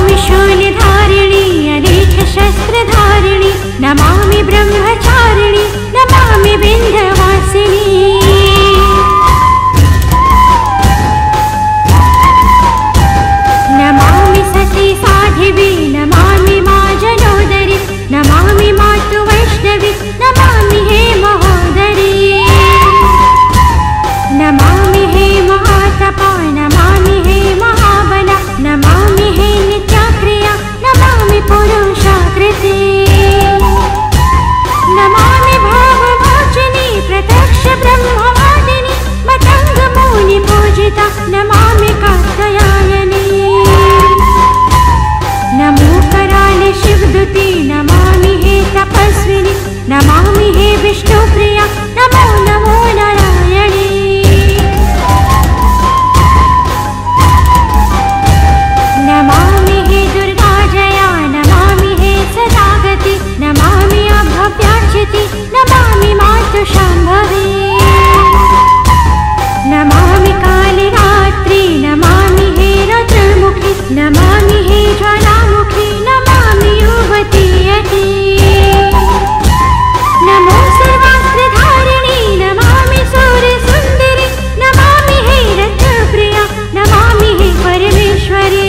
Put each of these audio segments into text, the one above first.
नमामि शूलधारिणी अलेखशस्त्रधारिणी नमामि ब्रह्मचारिणी नमामि विन्ध्यवासिनी नमामि सती साध्वी नमामि मां जनोदरी नमामि मातु वैष्णवी नमामि हे महोदरी नमामि हे महातपा नमामि हे महाबला नमामि हे नित्याक्रिया नमामि पुरुषाकृते नमामि भावमोचिनी प्रत्यक्ष ब्रह्मवादिनी मतङ्गमूनि पूजिता नमामि कात्यायनी नमो कराले शिवदूते नमामि हे तपस्विनी नमामि हे विष्णुप्रिया नमो नमो नारायणी नमामि हे दुर्गा जया नमामि हे सदागति नमामि अभव्याच्युति नमामि मातु शाम्भवी नमामि कालिरात्रि नमामि हे रुद्रमुखी नमामि हे ज्वालामुखी नमामि युवतीयती नमो सर्वास्त्रधारिणी नमामि सूर्यसुन्दरी नमामि हे रत्नप्रिया नमामि हे परमेश्वरी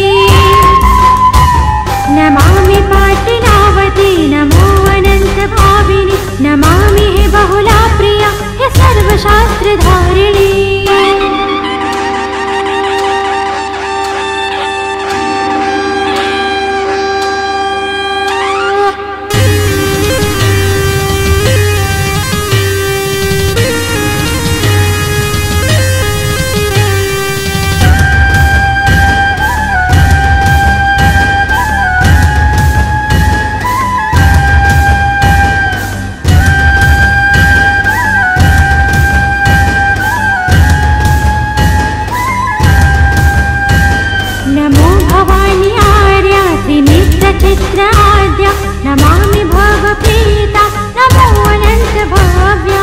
नमामि पाटिलावती नमो अनन्तभाविनी नमामि हे बहुला प्रिया हे सर्वशास्त्रधारिणी नमामि भवप्रीता नमो अनन्तभाव्या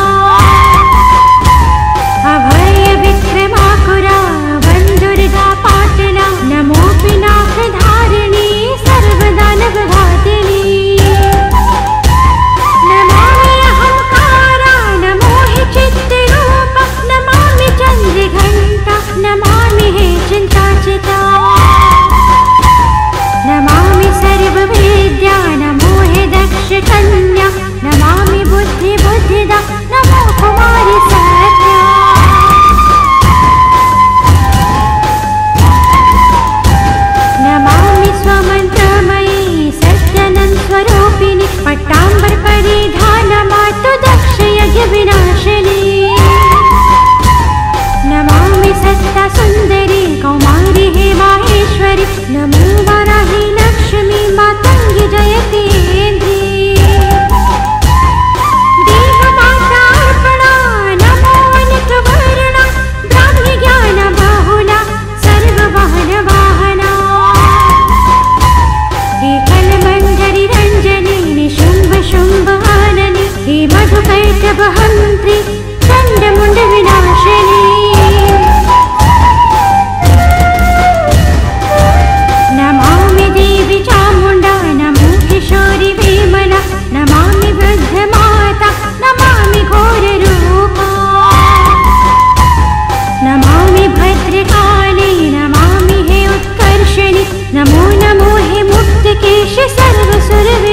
अभय विक्रमाकुरा वन्दुर्गा पाटला नमो पिनाकधारिणी सर्वदानवघातिनी नमामि अहंकारा नमो हि चित्तरूपा नमामि चन्द्रघण्टा नमामि हे चिन्ताचिता नमामि सर्ववेद्या नमो हे दक्षकन्या नमामि बुद्धिदा नमो कुमारी सत्या नमामि स्वमन्त्रमयी सत्यानन्दस्वरूपिणी पट्टाम्बर परिधाना मातु दक्ष यज्ञ विनाशिनी नमामि सत्ता सुन्दरी कौमारी हे माहेश्वरी नमो वाराही लक्ष्मी मातङ्गी जयतीन्द्री देहमातार्पणा नमो अनेकवर्णा ब्राह्मी ज्ञान बाहुला सर्ववाहनवाहना हे कलमञ्जरी रञ्जनी निशुम्भ शुम्भाननि हे मधुकैटभहन्त्री चण्डमुण्ड विनाशिनी नमामि देवी चामुण्डा नमो किशोरी विमला नमामि वृद्धमाता नमामि घोररूपा नमामि भद्रकाली नमामि हे उत्कर्षणि नमो नमो हे मुक्तकेश सर्वसुरवि